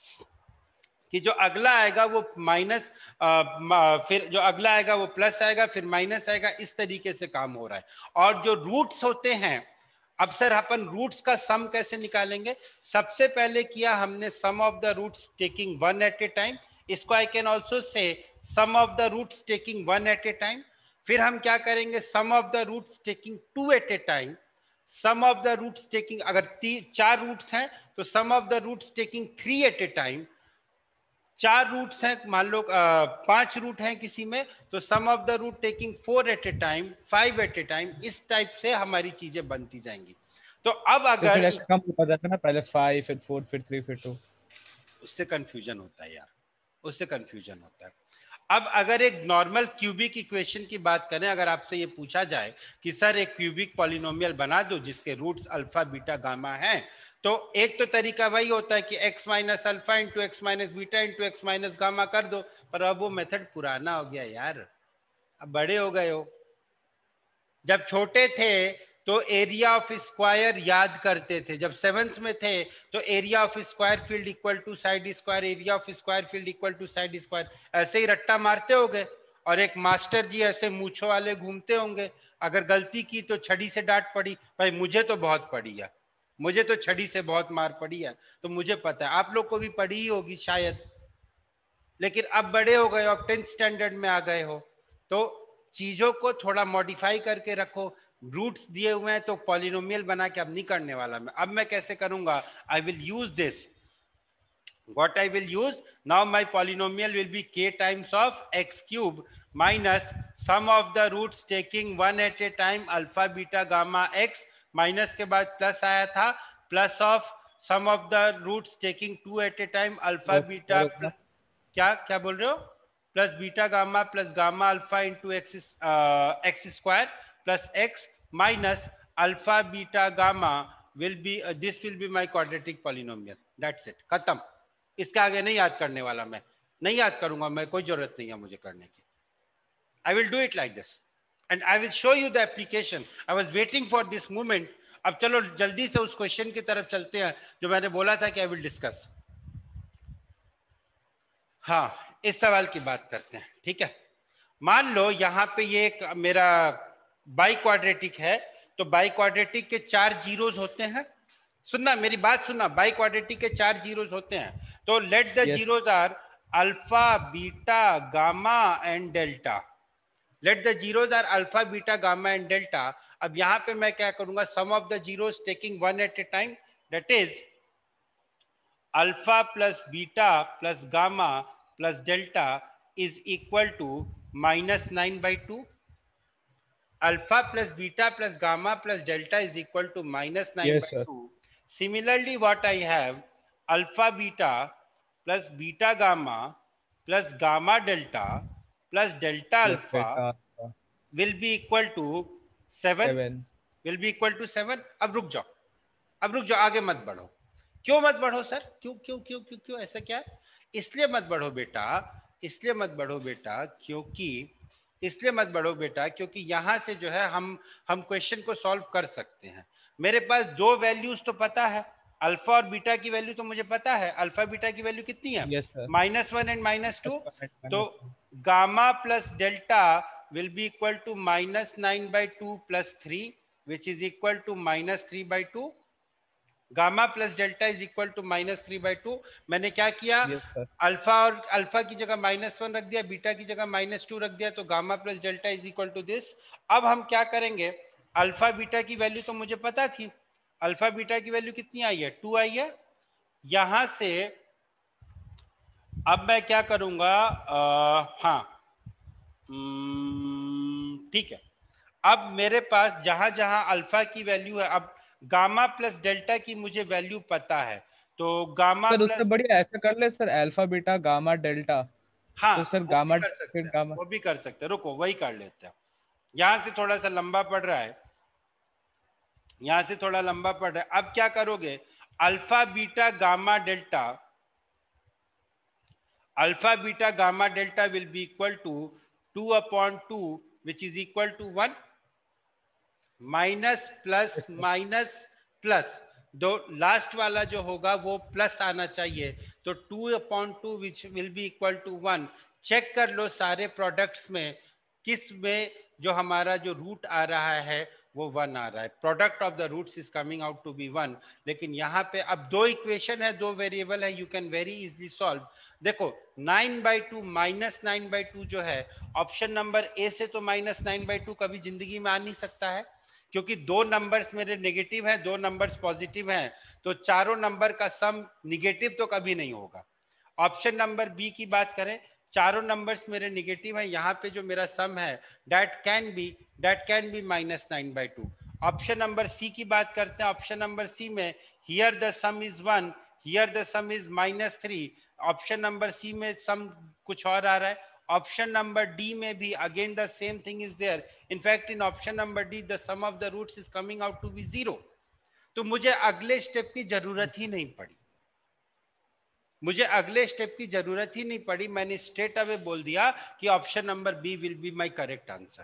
कि जो अगला आएगा वो माइनस, फिर जो अगला आएगा वो प्लस आएगा, फिर माइनस आएगा. इस तरीके से काम हो रहा है. और जो रूट्स होते हैं, अब सर अपन रूट्स का सम कैसे निकालेंगे? सबसे पहले किया हमने sum of the roots taking one at a time. इसको I can also say sum of the roots taking one at a time. फिर हम क्या करेंगे? Sum of the roots taking two at a time. Sum of the roots taking, अगर चार रूट्स हैं तो sum of the roots taking three at a time. चार रूट्स हैं, मान लो पांच रूट हैं किसी में, तो sum of the root taking four at a time, five at a time. इस टाइप से हमारी चीजें बनती जाएंगी. तो अब अगर तो ऐसे कम होता जाता है ना, पहले फाइव फिर फोर फिर थ्री फिर टू, उससे कंफ्यूजन होता है यार, उससे कंफ्यूजन होता है. अब अगर एक नॉर्मल क्यूबिक इक्वेशन की बात करें, अगर आपसे ये पूछा जाए कि सर एक क्यूबिक पॉलिनोमियल बना दो जिसके रूट्स अल्फा बीटा गामा हैं, तो एक तो तरीका वही होता है कि x minus alpha into x minus beta into x minus gamma कर दो. पर अब वो मेथड पुराना हो गया यार, अब बड़े हो गए हो. जब छोटे थे तो एरिया ऑफ स्क्वायर याद करते थे. जब सेवेंथ में थे तो area of square field equal to side square, area of square field equal to side square, ऐसे ही रट्टा मारते होंगे. और एक मास्टर जी ऐसे मूछों वाले घूमते होंगे, अगर गलती की तो छड़ी से डांट पड़ी. भाई मुझे तो बहुत पड़ी है, मुझे तो छड़ी से बहुत मार पड़ी है, तो मुझे पता है. आप लोग को भी पड़ी ही होगी शायद, लेकिन अब बड़े हो गए, अब टेंथ स्टैंडर्ड में आ गए हो, तो चीजों को थोड़ा मॉडिफाई करके रखो. रूट्स दिए हुए हैं तो पॉलिनोमियल बना के अब नहीं करने वाला मैं. अब मैं कैसे करूंगा? I will use this. What I will use now, my polynomial will be k times of x cube minus sum of the roots taking one at a time alpha beta gamma x, minus के बाद प्लस आया था, plus of sum of the roots taking two at a time alpha beta, क्या क्या बोल रहे हो? Plus beta gamma plus gamma alpha into x x square plus x minus alpha beta gamma will be uh, this will be my quadratic polynomial. That's it, खत्म. इसके आगे नहीं याद करने वाला, मैं नहीं याद करूंगा, मैं कोई जरूरत नहीं है मुझे करने की. I will do it like this and I will show you the application. I was waiting for this moment. अब चलो जल्दी से उस क्वेश्चन की तरफ चलते हैं जो मैंने बोला था कि I will discuss. हाँ, इस सवाल की बात करते हैं. ठीक है, मान लो यहाँ पे ये एक मेरा बाई क्वाड्रेटिक है, तो बाई क्वाड्रेटिक के चार जीरोस होते हैं. सुनना मेरी बात सुनना, बाई क्वाड्रेटिक के चार जीरोस होते हैं. तो let the zeros are alpha beta gamma and delta. Let the zeros are alpha beta gamma and delta. अब यहाँ पे मैं क्या करूंगा? Sum of the zeros taking one at a time, that is alpha plus beta plus gamma plus delta is equal to minus nine by two. Alpha plus beta plus gamma plus delta is equal to minus nine yes, by sir. two. Similarly, what I have, alpha beta plus beta gamma plus gamma delta plus delta alpha alpha will be equal to seven. seven. Will be equal to seven. अब रुक जाओ, अब रुक जाओ, आगे मत बढ़ो. क्यों मत बढ़ो सर? क्यों क्यों क्यों क्यों क्यों ऐसा क्या है? इसलिए मत बढ़ो बेटा, इसलिए मत बढ़ो बेटा क्योंकि इसलिए मत बढ़ो बेटा क्योंकि यहाँ से जो है हम हम क्वेश्चन को सॉल्व कर सकते हैं. मेरे पास दो वैल्यूज तो पता है, अल्फा और बीटा की वैल्यू तो मुझे पता है. अल्फा बीटा की वैल्यू कितनी है? Minus one and minus two. तो gamma plus delta will be equal to minus nine by two plus three which is equal to minus three by two. Gamma plus delta is equal to minus three by two. मैंने क्या किया? अल्फा और अल्फा की जगह माइनस वन रख दिया, बीटा की जगह माइनस टू रख दिया, तो gamma plus delta is equal to this. अब हम क्या करेंगे? अल्फा बीटा की वैल्यू तो मुझे पता थी. अल्फा बीटा की वैल्यू कितनी आई है? टू आई है. यहां से अब मैं क्या करूंगा? हाँ ठीक है, अब मेरे पास जहां जहां अल्फा की वैल्यू है, अब गामा प्लस डेल्टा की मुझे वैल्यू पता है, तो गामा सर प्लस उससे बढ़िया ऐसा कर ले sir, alpha beta gamma delta. हाँ तो सर वो गामा भी कर सकते फिर हैं, गामा वो भी कर सकते हैं. रुको वही कर लेते हैं, यहाँ से थोड़ा सा लंबा पड़ रहा है. यहां से थोड़ा लंबा पड़ रहा है। अब क्या करोगे, alpha beta gamma delta, alpha beta gamma delta will be equal to two upon two which is equal to one, minus plus minus plus, दो लास्ट वाला जो होगा वो प्लस आना चाहिए, तो two upon two which will be equal to one. Check कर लो सारे प्रोडक्ट्स में किस में जो हमारा जो रूट आ रहा है वो वन आ रहा है, product of the roots is coming out to be one. लेकिन यहाँ पे अब दो इक्वेशन है, दो वेरिएबल है, you can very easily solve. देखो nine by two minus nine by two जो है ऑप्शन नंबर ए से, तो माइनस नाइन बाई टू कभी जिंदगी में आ नहीं सकता है, क्योंकि दो नंबर्स मेरे नेगेटिव हैं, दो नंबर्स पॉजिटिव हैं, तो चारों नंबर का सम नेगेटिव तो कभी नहीं होगा। ऑप्शन नंबर बी की बात करें, चारों नंबर्स मेरे नेगेटिव हैं, यहाँ पे जो मेरा सम है that can be that can be minus nine by two. Option number C की बात करते हैं, ऑप्शन नंबर सी में here the sum is one, here the sum is minus three, option number C में सम कुछ और आ रहा है। ऑप्शन नंबर डी में भी again the same thing is there, in fact in option number D the sum of the roots is coming out to be zero. तो मुझे अगले स्टेप की जरूरत ही नहीं पड़ी, मुझे अगले स्टेप की जरूरत ही नहीं पड़ी, मैंने स्ट्रेट अवे बोल दिया कि option number B will be my correct answer.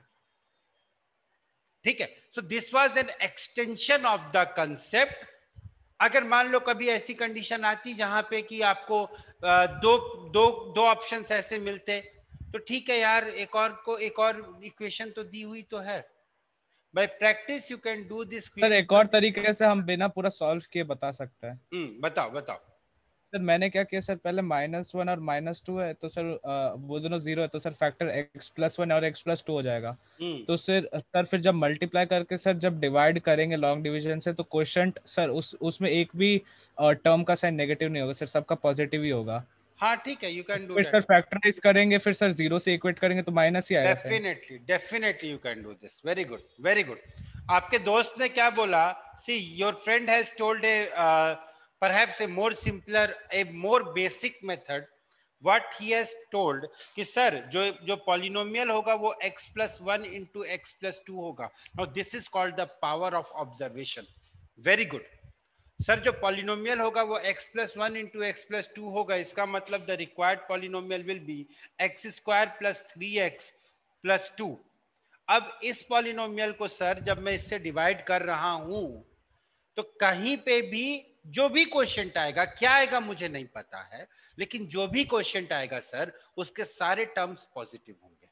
ठीक है, so this was an extension of the concept. अगर मान लो कभी ऐसी कंडीशन आती जहां पे कि आपको दो दो दो ऑप्शंस ऐसे मिलते, तो ठीक है यार, एक और को एक और इक्वेशन तो दी हुई तो है, by practice you can do this. Sir एक और तरीके से हम बिना पूरा सॉल्व किए बता सकते हैं। हम्म बताओ बताओ। सर मैंने क्या किया सर, पहले माइनस वन और माइनस टू है तो सर वो दोनों जीरो है, तो sir factor x plus one और एक्स प्लस टू हो जाएगा। तो सर सर फिर जब मल्टीप्लाई करके सर जब डिवाइड करेंगे लॉन्ग डिवीजन से, तो क्वोशंट सर उस उसमें एक भी टर्म का साइन नेगेटिव नहीं होगा सर, सबका पॉजिटिव ही होगा। हाँ ठीक है, यू कैन डू फिर दैट। सर फैक्टराइज करेंगे, फिर सर जीरो से इक्वेट करेंगे तो माइनस ही आएगा sir. Definitely definitely you can do this, very good very good. आपके दोस्त ने क्या बोला, see your friend has told a perhaps a more simpler, a more basic method. What he has told कि सर जो जो पॉलिनोमियल होगा वो x plus one into x plus two होगा। Now this is called the power of observation. Very good. Sir जो पॉलिनोमियल होगा वो x plus one into x plus two होगा, इसका मतलब the required polynomial will be x square plus three x plus two. अब इस पॉलिनोमियल को सर जब मैं इससे डिवाइड कर रहा हूं तो कहीं पे भी जो भी क्वेश्चन आएगा, क्या आएगा मुझे नहीं पता है, लेकिन जो भी क्वेश्चन आएगा सर उसके सारे टर्म्स पॉजिटिव होंगे।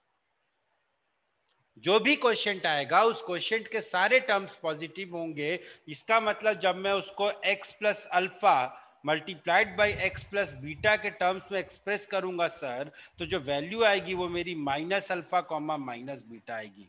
जो भी क्वेश्चन आएगा उस क्वेश्चन के सारे टर्म्स पॉजिटिव होंगे। इसका मतलब जब मैं उसको x plus alpha multiplied by x plus beta के टर्म्स में एक्सप्रेस करूंगा सर, तो जो वैल्यू आएगी वो मेरी minus alpha comma minus beta आएगी।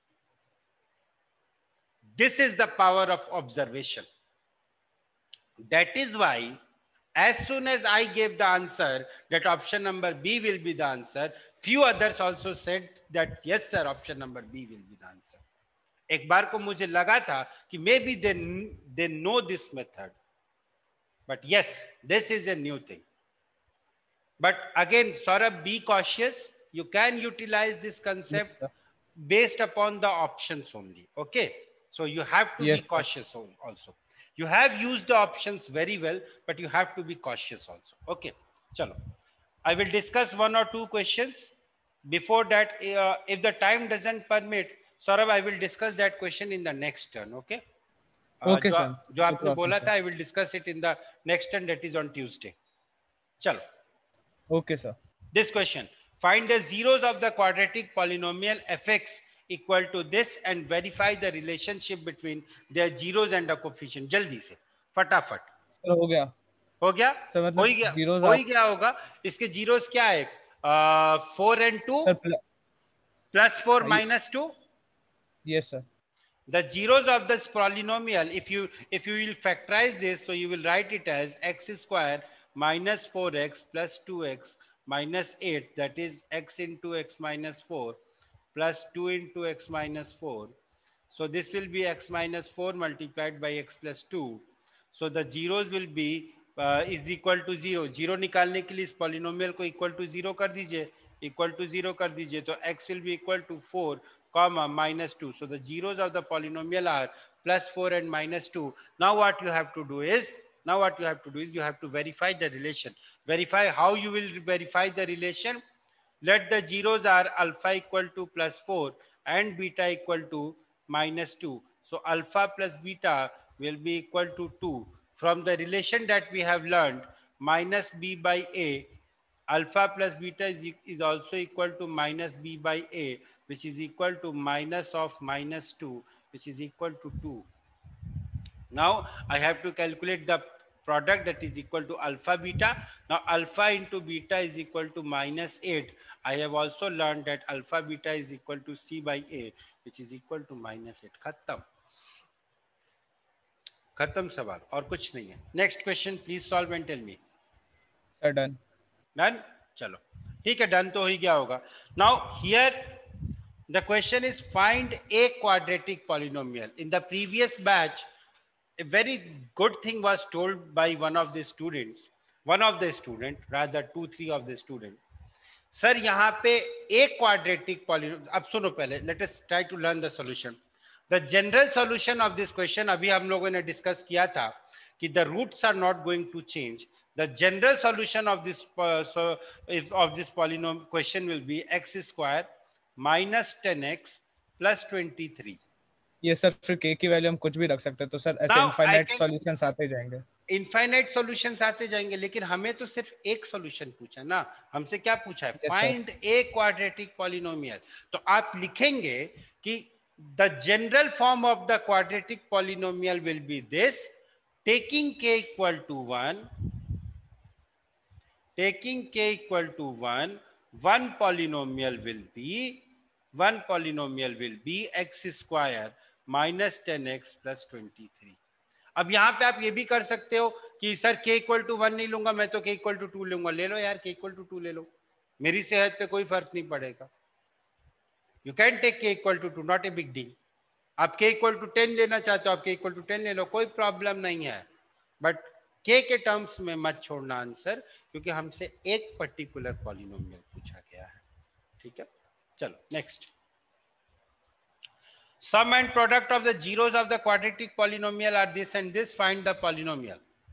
This is the power of observation. That is why as soon as I gave the answer that option number B will be the answer, few others also said that yes sir, option number B will be the answer. एक बार को मुझे लगा था कि maybe they they know this method, but yes, this is a new thing. But again, Saurabh, be cautious. You can utilize this concept based upon the options only. Okay. So you have to yes, be cautious sir. Also. You have used the options very well, but you have to be cautious also. Okay. Chalo. I will discuss one or two questions. Before that, uh, if the time doesn't permit, Saurabh, I will discuss that question in the next turn. Okay. Uh, okay, jo, sir. जो आपने बोला था, I will discuss it in the next turn, that is on Tuesday. Chalo. Okay, sir. This question. Find the zeros of the quadratic polynomial f(x) equal to this and verify the relationship between their zeros and the coefficient. जल्दी से फटाफट हो गया हो गया सर, मतलब हो ही गया हो ही गया होगा। इसके जीरोस क्या है, four and two plus four minus two. yes sir. The zeros of this polynomial, if you if you will factorize this, so you will write it as x square minus four x plus two x minus eight, that is x into x minus four plus two into x minus four. So this will be x minus four multiplied by x plus two. So the zeros will be uh, is equal to zero. Zero निकालने के लिए इस polynomial को equal to zero कर दीजिए। इक्वल टू जीरो कर दीजिए तो x will be equal to four comma minus two. So the zeros of the polynomial are plus four and minus two. Now what you have to do is, now what you have to do is you have to verify the relation. Verify how you will verify the relation. Let the zeros are alpha equal to plus four and beta equal to minus two. So alpha plus beta will be equal to two. From the relation that we have learned, minus b by a, alpha plus beta is, is also equal to minus b by a, which is equal to minus of minus two, which is equal to two. Now I have to calculate the product, that is equal to alpha beta. Now alpha into beta is equal to minus eight. I have also learned that alpha beta is equal to c by a, which is equal to minus eight. खत्म खत्म सवाल, और कुछ नहीं है. Next question please solve and tell me. Sir done. Done, चलो ठीक है, डन तो हो ही गया होगा. Now here the question is find a quadratic polynomial. In the previous batch, a very good thing was told by one of the students, one of the student, rather two, three of the student. Sir, यहाँ पे एक quadratic polynomial. अब सुनो पहले, let us try to learn the solution. The general solution of this question, अभी हम लोगों ने discuss किया था कि the roots are not going to change. The general solution of this uh, so if of this polynomial question will be x square minus ten x plus twenty three. ये सर फिर k की वैल्यू हम कुछ भी रख सकते हैं, तो सर ऐसे इनफाइनाइट सॉल्यूशंस आते जाएंगे. इनफाइनाइट सॉल्यूशंस आते जाएंगे, लेकिन हमें तो सिर्फ एक सॉल्यूशन पूछा ना. हमसे क्या पूछा है? Find a quadratic polynomial. तो आप लिखेंगे कि the general form of the quadratic polynomial will be this, taking k equal to one, taking k equal to one, one polynomial will be one polynomial will be x square minus ten x plus twenty three. अब यहां पे आप ये भी कर सकते हो कि sir k equal to one नहीं लूंगा मैं, तो k इक्वल टू टू लूंगा. ले लो यार, k इक्वल टू टू ले लो, मेरी सेहत पे कोई फर्क नहीं पड़ेगा. You can take k equal to two, not a big deal. आप k इक्वल टू टेन लेना चाहते हो, आप k इक्वल टू टेन ले लो, कोई प्रॉब्लम नहीं है. बट k के टर्म्स में मत छोड़ना आंसर, क्योंकि हमसे एक पर्टिकुलर पॉलिनोमियल पूछा गया है. ठीक है, चलो next. Sum and product of the zeros of the quadratic polynomial are this and this, find the polynomial.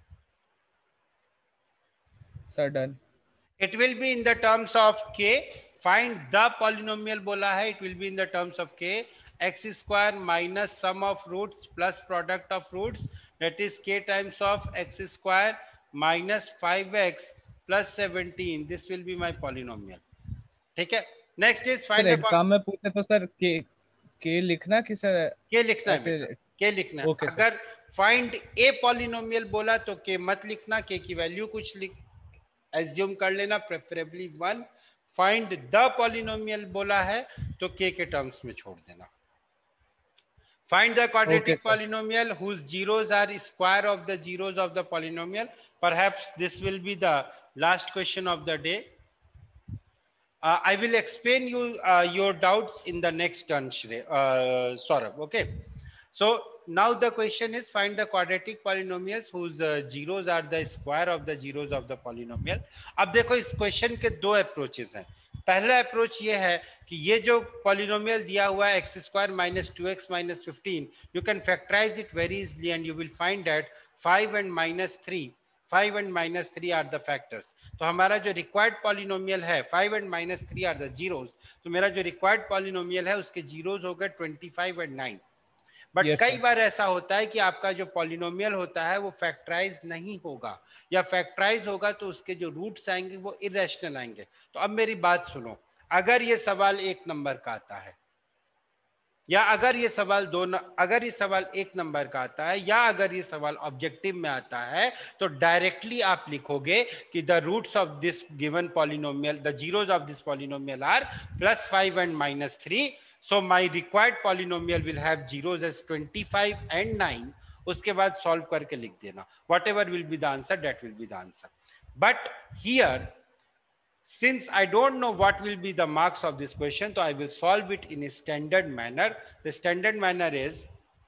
Sir done. It will be in the terms of k. Find the polynomial बोला है, it will be in the terms of k. x square minus sum of roots plus product of roots, that is k times of x square minus five x plus seventeen. this will be my polynomial. ठीक है, next is find the exam में पूछे तो सर k k लिखना कि सर k लिखना है, k लिखना है. okay, अगर find a polynomial बोला तो k मत लिखना, k की वैल्यू कुछ लिख assume कर लेना, preferably one. find the polynomial बोला है तो k के टर्म्स में छोड़ देना. Find the quadratic okay, polynomial whose zeros are square of the zeros of the polynomial. Perhaps this will be the last question of the day. Uh, I will explain you uh, your doubts in the next turn, Shre, uh, Saurabh. Okay. So now the question is find the quadratic polynomials whose uh, zeros are the square of the zeros of the polynomial. अब देखो इस क्वेश्चन के दो अप्रोचेस हैं. पहला अप्रोच ये है कि ये जो पॉलिनोमियल दिया हुआ है x square minus two x minus fifteen, you can factorise it very easily and you will find that five and minus three five and minus three are the factors. तो हमारा जो रिक्वायर्ड पॉलिनोमियल है five and minus three are the zeros. तो मेरा जो रिक्वायर्ड पॉलिनोमियल है उसके जीरोस हो गए twenty five and nine. But yes, कई बार ऐसा होता है कि आपका जो पॉलिनोमियल होता है वो फैक्टराइज नहीं होगा, या फैक्टराइज होगा तो उसके जो रूट्स आएंगे वो इरेशनल आएंगे. तो अब मेरी बात सुनो, अगर ये सवाल एक नंबर का आता है, या अगर ये सवाल दो न, अगर ये सवाल एक नंबर का आता है, या अगर ये सवाल ऑब्जेक्टिव में आता है, तो डायरेक्टली आप लिखोगे कि the roots of this given polynomial, the zeros of this polynomial are plus five and minus three. So my required polynomial will have zeros as twenty five and nine. उसके बाद solve करके लिख देना. Whatever will be the answer, that will be the answer. But here, since I don't know what will be the marks of this question, so I will solve it in a standard manner. The standard manner is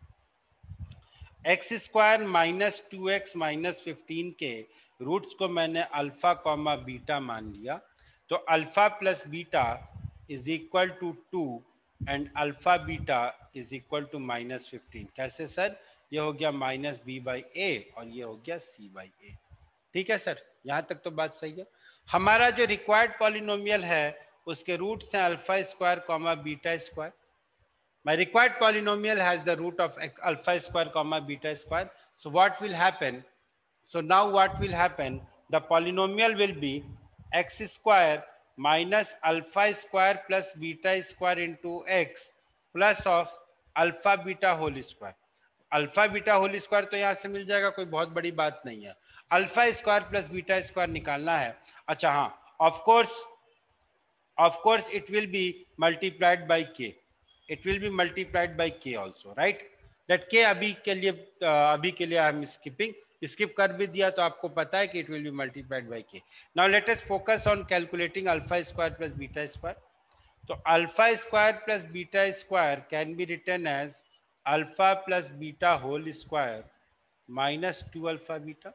x square minus two x minus fifteen के रूट्स को मैंने अल्फा कॉमा बीटा मान लिया. तो alpha plus beta is equal to two and alpha beta is equal to minus fifteen. कैसे सर? ये हो गया माइनस बी बाई ए और ये हो गया सी बाई ए। ठीक है सर, यहाँ तक तो बात सही है। हमारा जो रिक्वायर्ड पॉलिनोमियल है उसके रूट्स हैं alpha square comma beta square. My required polynomial has the root of alpha square comma beta square. So what will happen? So now what will happen? The polynomial will be x square minus alpha square plus beta square into x plus of alpha beta whole square. Alpha beta whole square तो यहाँ से मिल जाएगा, कोई बहुत बड़ी बात नहीं है। Alpha square plus beta square निकालना है। अच्छा हाँ, of course of course it will be multiplied by k, it will be multiplied by k also, right? That k अभी के लिए अभी के लिए I'm skipping, skip कर भी दिया तो आपको पता है कि it will be multiplied by k. Now let us focus on calculating alpha square plus beta square. तो alpha square plus beta square can be written as alpha plus beta whole square minus two alpha beta.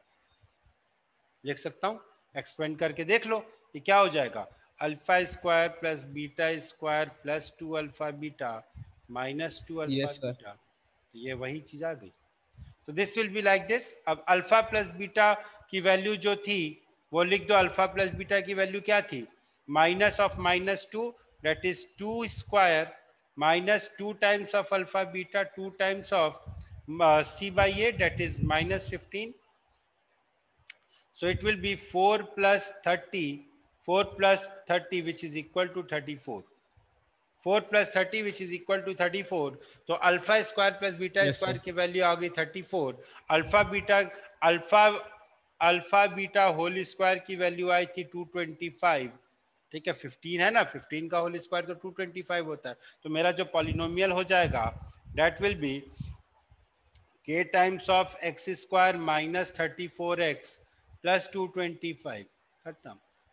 लिख सकता हूँ, एक्सपेंड करके देख लो ये क्या हो जाएगा, alpha square plus beta square plus two alpha beta minus two alpha beta, ये वही चीज आ गई। तो this will be like this. अब अल्फा प्लस बीटा की वैल्यू जो थी वो लिख दो। अल्फा प्लस बीटा की वैल्यू क्या थी, minus of minus two that is two square minus two times of alpha beta two times of c by a that is minus fifteen. So it will be four plus thirty, four plus thirty which is equal to thirty-four. four plus thirty which is equal to thirty-four. तो alpha square plus beta square की वैल्यू आ गई thirty-four. Alpha beta alpha alpha beta whole square की वैल्यू आई थी two twenty-five. ठीक है, fifteen है ना, fifteen का होल स्क्वायर तो two twenty-five होता है। तो मेरा जो पॉलिनोमियल हो जाएगा that will be k times of x square minus thirty-four x plus two twenty-five. खत्म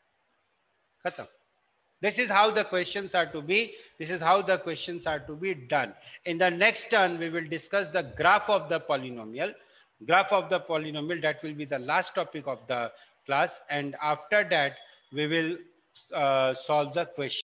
खत्म। This is how the questions are to be. This is how the questions are to be done. In the next turn, we will discuss the graph of the polynomial. Graph of the polynomial, that will be the last topic of the class. And after that, we will uh, solve the question.